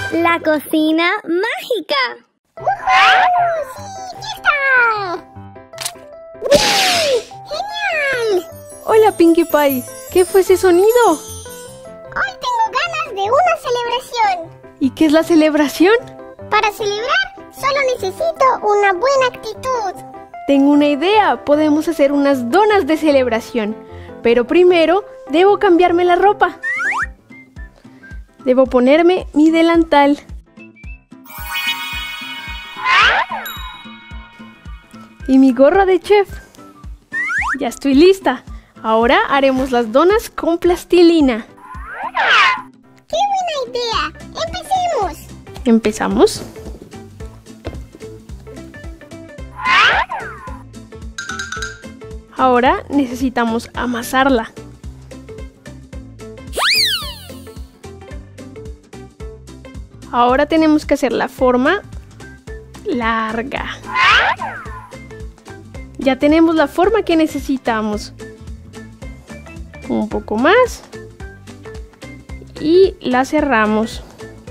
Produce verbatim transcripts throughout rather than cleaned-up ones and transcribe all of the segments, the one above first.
La cocina mágica. ¡Uh! ¡Sí! ¡Ya está! ¡Genial! Hola, Pinkie Pie. ¿Qué fue ese sonido? Hoy tengo ganas de una celebración. ¿Y qué es la celebración? Para celebrar, solo necesito una buena actitud. Tengo una idea. Podemos hacer unas donas de celebración. Pero primero, debo cambiarme la ropa. Debo ponerme mi delantal. Y mi gorra de chef. Ya estoy lista. Ahora haremos las donas con plastilina. ¡Qué buena idea! ¡Empecemos! ¿Empezamos? Ahora necesitamos amasarla. Ahora tenemos que hacer la forma larga. Ya tenemos la forma que necesitamos. Un poco más. Y la cerramos.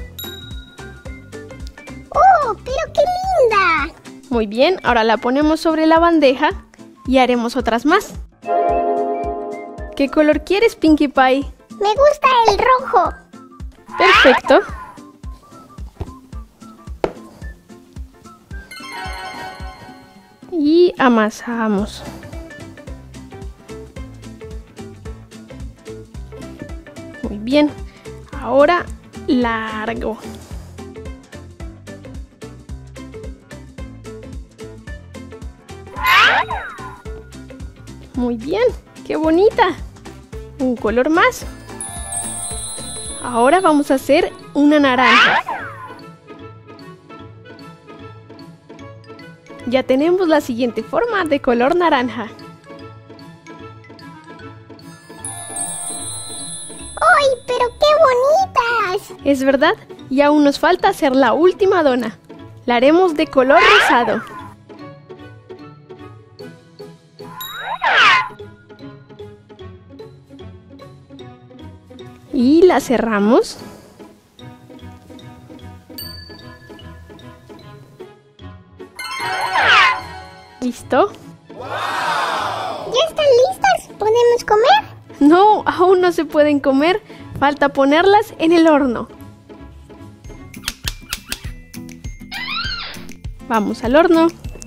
¡Oh, pero qué linda! Muy bien, ahora la ponemos sobre la bandeja y haremos otras más. ¿Qué color quieres, Pinkie Pie? Me gusta el rojo. Perfecto. Y amasamos. Muy bien. Ahora largo. Muy bien. ¡Qué bonita! Un color más. Ahora vamos a hacer una naranja. Ya tenemos la siguiente forma de color naranja. ¡Ay, pero qué bonitas! Es verdad, y aún nos falta hacer la última dona. La haremos de color rosado. Y la cerramos. ¿Listo? ¿Ya están listas? ¿Podemos comer? No, aún no se pueden comer. Falta ponerlas en el horno. Vamos al horno.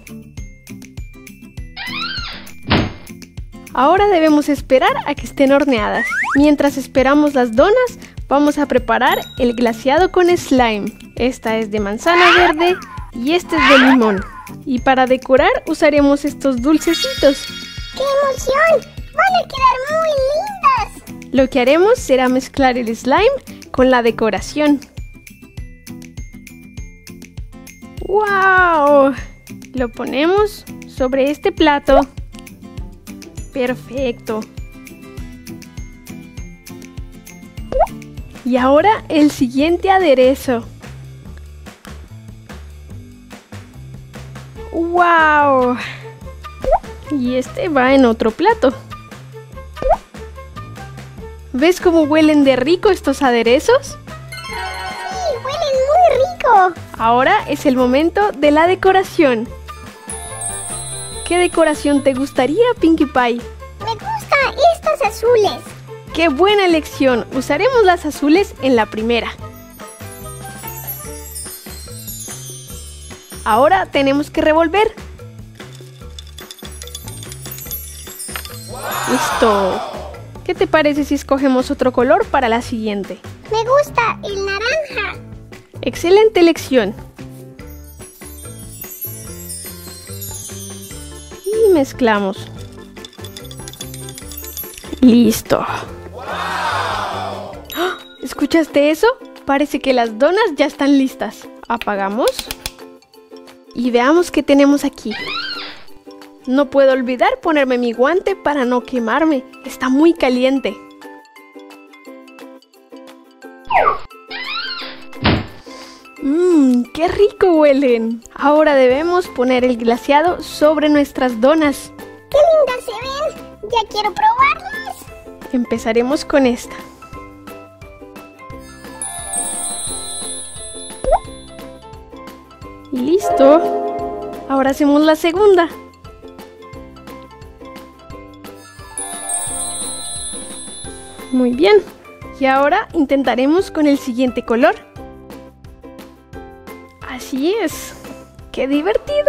Ahora debemos esperar a que estén horneadas. Mientras esperamos las donas, vamos a preparar el glaseado con slime. Esta es de manzana verde y este es de limón. Y para decorar usaremos estos dulcecitos. ¡Qué emoción! ¡Van a quedar muy lindas! Lo que haremos será mezclar el slime con la decoración. ¡Wow! Lo ponemos sobre este plato. Perfecto. Y ahora el siguiente aderezo. ¡Wow! Y este va en otro plato. ¿Ves cómo huelen de rico estos aderezos? ¡Sí, huelen muy rico! Ahora es el momento de la decoración. ¿Qué decoración te gustaría, Pinkie Pie? Me gustan estas azules. ¡Qué buena elección! Usaremos las azules en la primera. Ahora tenemos que revolver. ¡Listo! ¿Qué te parece si escogemos otro color para la siguiente? Me gusta el naranja. ¡Excelente elección! Y mezclamos. ¡Listo! ¡Ah! ¿Escuchaste eso? Parece que las donas ya están listas. Apagamos. Y veamos qué tenemos aquí. No puedo olvidar ponerme mi guante para no quemarme. Está muy caliente. Mmm, qué rico huelen. Ahora debemos poner el glaseado sobre nuestras donas. ¡Qué lindas se ven! ¡Ya quiero probarlas! Empezaremos con esta. Y listo. Ahora hacemos la segunda. Muy bien. Y ahora intentaremos con el siguiente color. Así es. ¡Qué divertido!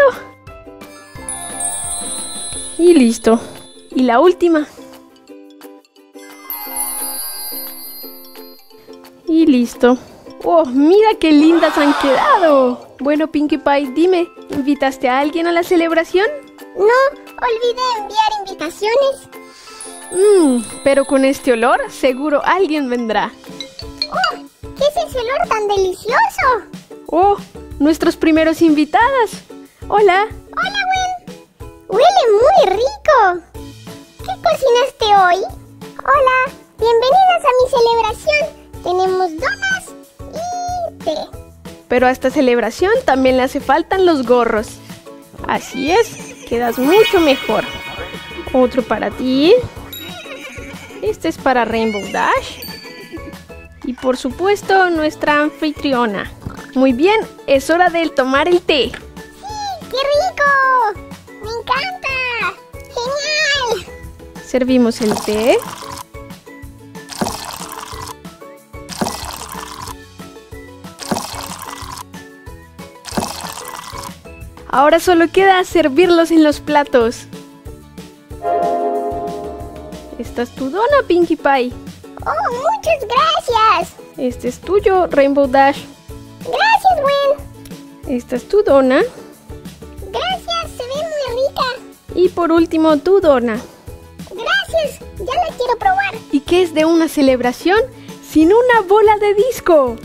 Y listo. Y la última. Y listo. ¡Oh, mira qué lindas han quedado! Bueno, Pinkie Pie, dime, ¿invitaste a alguien a la celebración? No, olvidé enviar invitaciones. Mmm, pero con este olor seguro alguien vendrá. ¡Oh! ¿Qué es ese olor tan delicioso? ¡Oh! Nuestros primeros invitados. ¡Hola! ¡Hola, Gwen! ¡Huele muy rico! ¿Qué cocinaste hoy? Hola, bienvenidas a mi celebración. Tenemos donas y té. Pero a esta celebración también le hace faltan los gorros. Así es, quedas mucho mejor. Otro para ti. Este es para Rainbow Dash. Y por supuesto, nuestra anfitriona. Muy bien, es hora de tomar el té. ¡Sí! ¡Qué rico! ¡Me encanta! ¡Genial! Servimos el té. Ahora solo queda servirlos en los platos. Esta es tu dona, Pinkie Pie. ¡Oh, muchas gracias! Este es tuyo, Rainbow Dash. ¡Gracias, Gwen! Esta es tu dona. Gracias, se ve muy rica. Y por último, tu dona. Gracias, ya la quiero probar. ¿Y qué es de una celebración sin una bola de disco?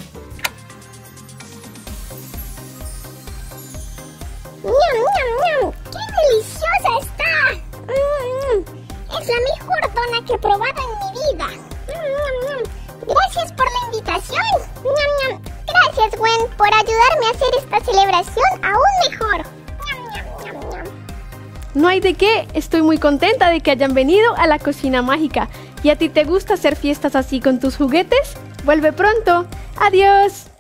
¡Ñam, ñam, ñam! ¡Qué deliciosa está! Mm, mm. Es la mejor dona que he probado en mi vida. Mm, ñam, ñam. Gracias por la invitación. Ñam, ñam. Gracias, Gwen, por ayudarme a hacer esta celebración aún mejor. Ñam, ñam, ñam, ñam. No hay de qué, estoy muy contenta de que hayan venido a la cocina mágica. ¿Y a ti te gusta hacer fiestas así con tus juguetes? Vuelve pronto. ¡Adiós!